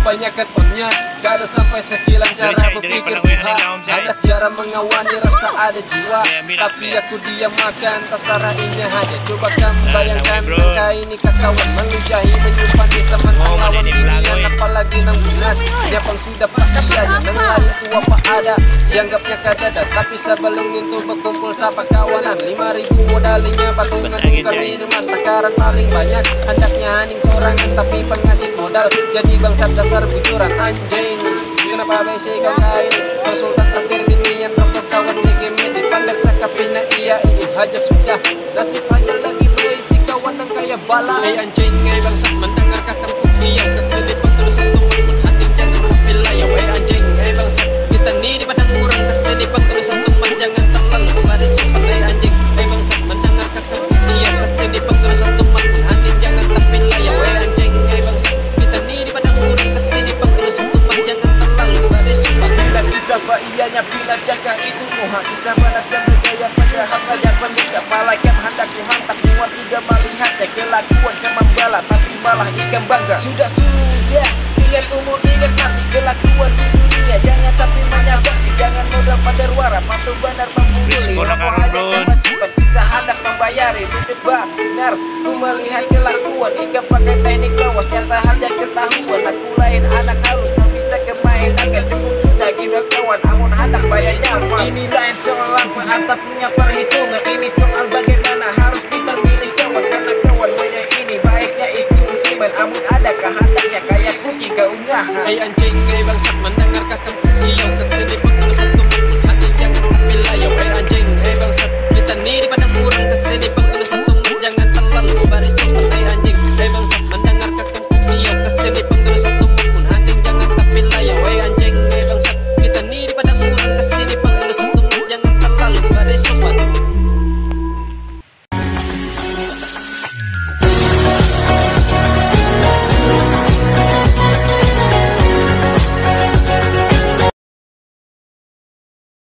kebanyakan onnya. Gak ada sampai sekilan cara berpikir buha. Ada cara mengawani rasa ada jiwa, tapi aku diam makan terserah ini aja. Coba kamu bayangkan angka ini kakawan melujahi menyimpan di semen lawan dinian, apalagi nang bunas nyapang sudah pastianya nang lain tua apa ada dianggapnya kadada. Tapi sebelum itu berkumpul sapa kawanan 5.000 modalinya patungan tukar minuman. Takaran paling banyak hendaknya haning sorangan, tapi pengasih modal jadi bangsat dasar bujuran anjing. Kenapa BC kau kain konsultan takdir binian untuk kawan game dipandang cakapina iya ini aja sudah nasib aja lagi berisi kawan yang kaya bala. Anjing ngai bangsat mendengar kakakku diam kesini pentul satu mun hati jangan tapi layau. Anjing ngai bangsat kita ni di padang kurang kesini pentul satu man jangan terlalu ada super. Anjing ngai bangsat mendengar kakakku diam kesini pentul satu man mun hati jangan tapi layau. Anjing ngai bangsat kita ni di padang kurang kesini pentul satu man jangan terlalu ada super. Kisah ianya bila jaga itu muha, kisah badak yang bergaya pada harta yang pendusta. Malaikat hendak kuhantak muat sudah melihatnya kelakuan kemambala, tapi malah ikan bangga. Sudah ingat umur ingat mati kelakuan di dunia. Jangan tapi menyabaki, jangan modal pada ruara patuh benar membuli. Mau hanya kemasukan kisah hendak membayari. Lucut benar ku melihat kelakuan ikan pakai teknik lawas, nyata hanya ketahuan. Aku lain anak halus yang bisa kemain agak cukup sudah gila kawan, amun hendak bayarnya apa. Ini lain soal apa atau punya perhitungan. Ini soal bagaimana harus kita pilih kawan, karena kawan banyak ini baiknya itu musiman. Amun ada kehendaknya kayak kucing keungahan. Anjing ngai bangsat mendengar kakak